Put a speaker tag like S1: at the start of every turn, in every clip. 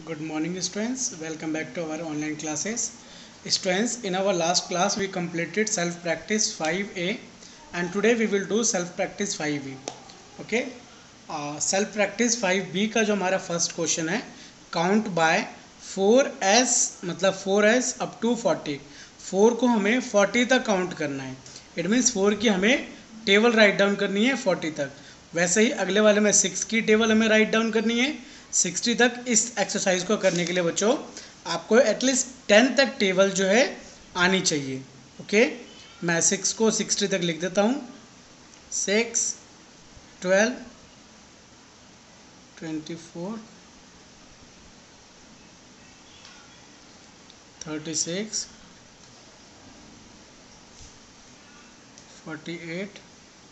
S1: Good morning students, welcome back to our online classes. Students, in our last class we completed self practice 5A and today we will do self practice 5B. Okay, self practice 5B का जो हमारा first question है, count by 4s मतलब 4s up to 40. 4 को हमें 40 तक count करना है. इट मीन्स 4 की हमें टेबल राइट डाउन करनी है 40 तक. वैसे ही अगले वाले में 6 की टेबल हमें राइट डाउन करनी है 60 तक. इस एक्सरसाइज को करने के लिए बच्चों आपको एटलीस्ट 10 तक टेबल जो है आनी चाहिए. ओके, मैं 6 को 60 तक लिख देता हूँ. 6, 12, 24, 36, 48,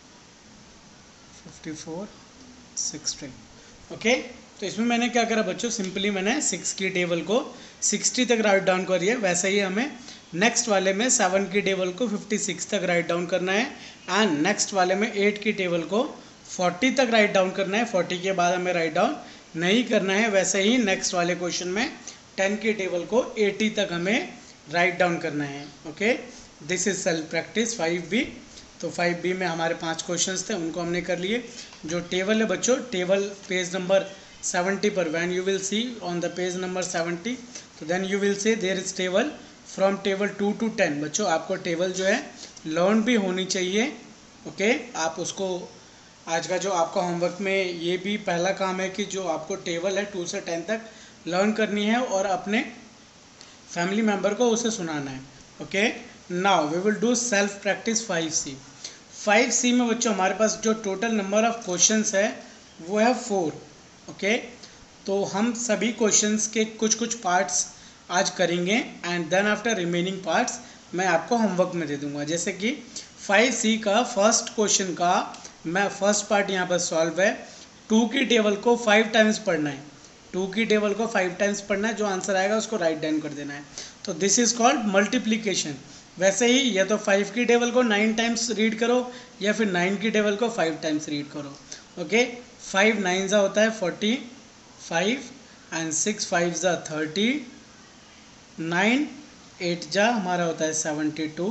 S1: 54, 60. ओके, तो इसमें मैंने क्या करा बच्चों, सिंपली मैंने 6 की टेबल को 60 तक राइट डाउन करी है. वैसे ही हमें नेक्स्ट वाले में 7 की टेबल को 56 तक राइट डाउन करना है एंड नेक्स्ट वाले में 8 की टेबल को 40 तक राइट डाउन करना है. 40 के बाद हमें राइट डाउन नहीं करना है. वैसे ही नेक्स्ट वाले क्वेश्चन में 10 की टेबल को 80 तक हमें राइट डाउन करना है. Okay, this is self practice 5B. तो 5B में हमारे 5 क्वेश्चंस थे, उनको हमने कर लिए. जो टेबल है बच्चों, टेबल पेज नंबर 70 पर, when you will see on the page number 70, तो then you will say there is table from table 2 to 10. बच्चों आपको टेबल जो है लर्न भी होनी चाहिए. ओके, आप उसको आज का जो आपका होमवर्क में ये भी पहला काम है कि जो आपको टेबल है 2 से 10 तक लर्न करनी है और अपने फैमिली मेम्बर को उसे सुनाना है. Okay, now we will do self practice 5C. 5C में बच्चों हमारे पास जो टोटल नंबर ऑफ क्वेश्चंस है वो है 4. ओके, तो हम सभी क्वेश्चंस के कुछ कुछ पार्ट्स आज करेंगे and then after remaining parts मैं आपको होमवर्क में दे दूंगा. जैसे कि 5C का फर्स्ट क्वेश्चन का मैं फर्स्ट पार्ट यहाँ पर सॉल्व है. 2 की टेबल को 5 टाइम्स पढ़ना है. 2 की टेबल को 5 टाइम्स पढ़ना है, जो आंसर आएगा उसको राइट डाउन कर देना है. तो दिस इज कॉल्ड मल्टीप्लीकेशन. वैसे ही या तो 5 की टेबल को 9 टाइम्स रीड करो या फिर 9 की टेबल को 5 टाइम्स रीड करो. ओके, 5 9 जा होता है 45 एंड 6 5 जा 30, 9 8 जा हमारा होता है 72,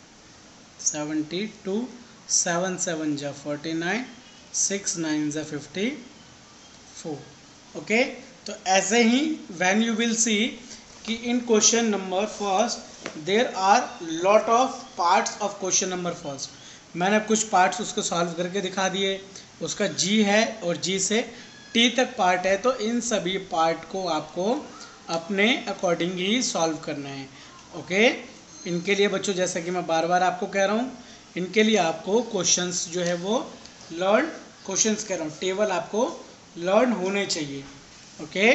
S1: 7 7 जा 49, 6 9 जा 54. ओके, तो ऐसे ही व्हेन यू विल सी कि in question number first there are lot of parts of question number first. मैंने कुछ पार्ट्स उसको सॉल्व करके दिखा दिए. उसका G है और G से T तक पार्ट है, तो इन सभी पार्ट को आपको अपने अकॉर्डिंग ही सॉल्व करना है. ओके, इनके लिए बच्चों जैसा कि मैं बार बार आपको कह रहा हूँ, इनके लिए आपको क्वेश्चंस जो है वो लर्न, क्वेश्चंस कह रहा हूँ, टेबल आपको लर्न होने चाहिए. Okay,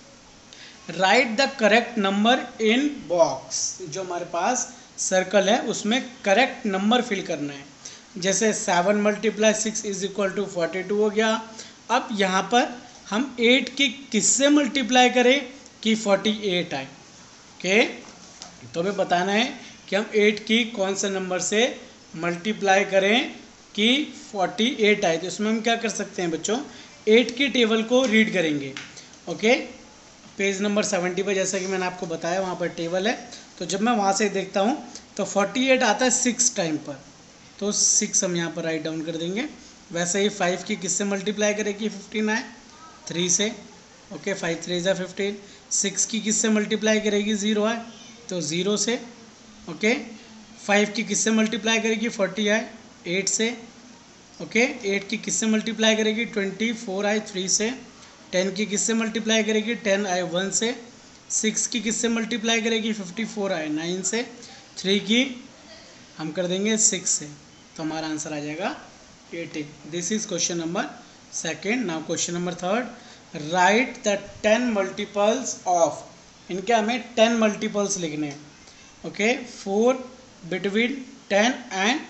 S1: write the correct number in box. जो हमारे पास सर्कल है उसमें करेक्ट नंबर फिल करना है. जैसे 7 × 6 इज इक्वल टू 42 हो गया. अब यहाँ पर हम 8 की किससे मल्टीप्लाई करें कि 48 आए. ओके, तो हमें बताना है कि हम 8 की कौन से नंबर से मल्टीप्लाई करें कि 48 आए. तो इसमें हम क्या कर सकते हैं बच्चों, 8 की टेबल को रीड करेंगे. ओके, पेज नंबर 70 पर जैसा कि मैंने आपको बताया वहाँ पर टेबल है. तो जब मैं वहाँ से देखता हूँ तो 48 आता है 6 टाइम पर, तो 6 हम यहाँ पर राइट डाउन कर देंगे. वैसे ही 5 की किससे मल्टीप्लाई करेगी 15 आए 3 से. ओके, 5 3 जा 15. 6 की किससे मल्टीप्लाई करेगी 0 आए तो 0 से. ओके, 5 की किससे मल्टीप्लाई करेगी 40 आए 8 से. ओके, 8 की किससे मल्टीप्लाई करेगी 24 आए 3 से. 10 की किससे मल्टीप्लाई करेगी 10 आए 1 से. 6 की किससे मल्टीप्लाई करेगी 54 आए 9 से. 3 की हम कर देंगे 6 से, तो हमारा आंसर आ जाएगा 18. This is question number second. Now question number third, write the 10 multiples of. इनके हमें 10 मल्टीपल्स लिखने हैं. Okay, 4 between 10 and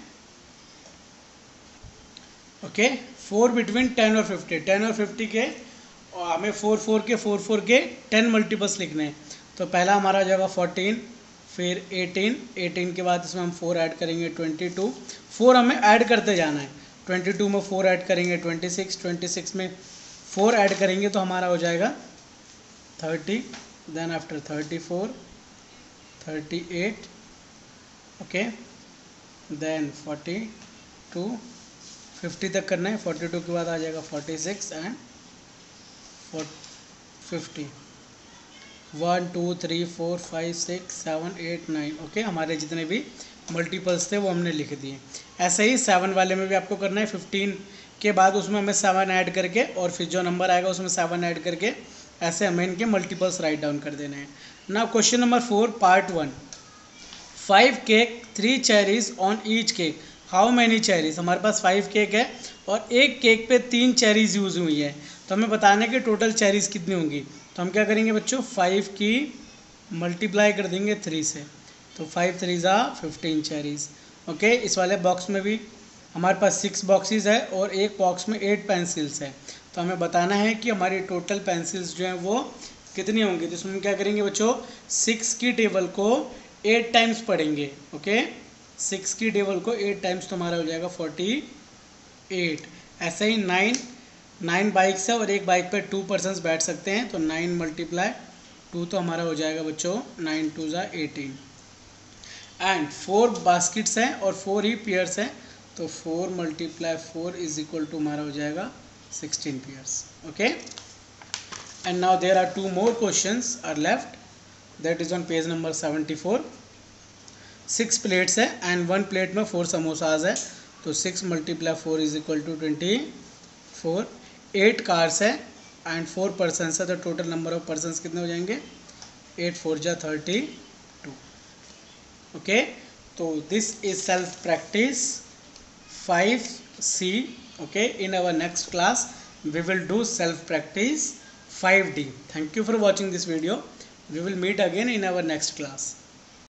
S1: okay 4 between 10 और 50. 10 और 50 के और हमें 4 4 के 10 मल्टीपल्स लिखने हैं. तो पहला हमारा हो जाएगा 14, फिर 18 के बाद इसमें हम 4 ऐड करेंगे 22. 4 हमें ऐड करते जाना है. 22 में 4 ऐड करेंगे 26 में 4 ऐड करेंगे तो हमारा हो जाएगा 30, then after 34, 38, okay, then 42, 50 तक करना है, 42 के बाद आ जाएगा 46 एंड 50, 1 2 3 4 5 6 7 8 9, ओके। हमारे जितने भी मल्टीपल्स थे वो हमने लिख दिए। ऐसे ही 7 वाले में भी आपको करना है, 15 के बाद उसमें हमें 7 ऐड करके और फिर जो नंबर आएगा उसमें 7 ऐड करके ऐसे हमें इनके मल्टीपल्स राइट डाउन कर देने हैं। Now question number 4 part 1, 5 cake 3 cherries on each cake, how many cherries. हमारे पास 5 केक है और एक केक पे 3 चेरीज यूज़ हुई है, तो हमें बताना है कि टोटल चेरीज कितनी होंगी। तो हम क्या करेंगे बच्चों, 5 की मल्टीप्लाई कर देंगे 3 से, तो 5 3 ज़ा 15 चेरीज, ओके। इस वाले बॉक्स में भी हमारे पास 6 बॉक्सेस है और एक बॉक्स में 8 पेंसिल्स है, तो हमें बताना है कि हमारी टोटल पेंसिल्स जो हैं वो कितनी होंगी। तो इसमें क्या करेंगे बच्चों, 6 की टेबल को 8 टाइम्स पढ़ेंगे, ओके। 6 की टेबल को 8 टाइम्स तो हमारा हो जाएगा 48। ऐसे ही 9 बाइक्स है और एक बाइक पे 2 पर्सन्स बैठ सकते हैं, तो 9 मल्टीप्लाई 2 तो हमारा हो जाएगा बच्चों 9 2 ज़ा 18 एंड 4 बास्केट्स हैं और 4 ही पेयर्स हैं, तो 4 मल्टीप्लाई 4 इज इक्वल टू हमारा हो जाएगा 16 pairs, okay. And now there are 2 more questions are left, that is on page number 74। 6 plates है एंड 1 प्लेट में 4 समोसाज है, तो 6 multiply 4 is equal to 24। 8 cars है एंड 4 पर्सन्स है, तो टोटल नंबर ऑफ पर्सन्स कितने हो जाएंगे, 8 4 जा 32, ओके। तो this is self practice 5C, okay. In our next class we will do self practice 5D. Thank you for watching this video. We will meet again in our next class.